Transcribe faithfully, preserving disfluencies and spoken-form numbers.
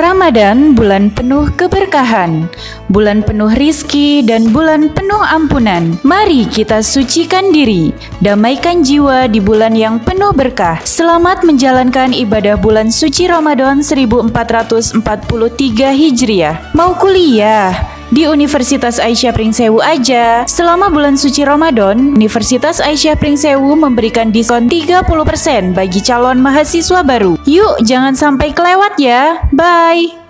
Ramadan, bulan penuh keberkahan, bulan penuh rizki, dan bulan penuh ampunan. Mari kita sucikan diri, damaikan jiwa di bulan yang penuh berkah. Selamat menjalankan ibadah bulan suci Ramadan seribu empat ratus empat puluh tiga Hijriah. Mau kuliah di Universitas Aisyah Pringsewu aja? Selama bulan suci Ramadan, Universitas Aisyah Pringsewu memberikan diskon tiga puluh persen bagi calon mahasiswa baru. Yuk, jangan sampai kelewat ya. Bye.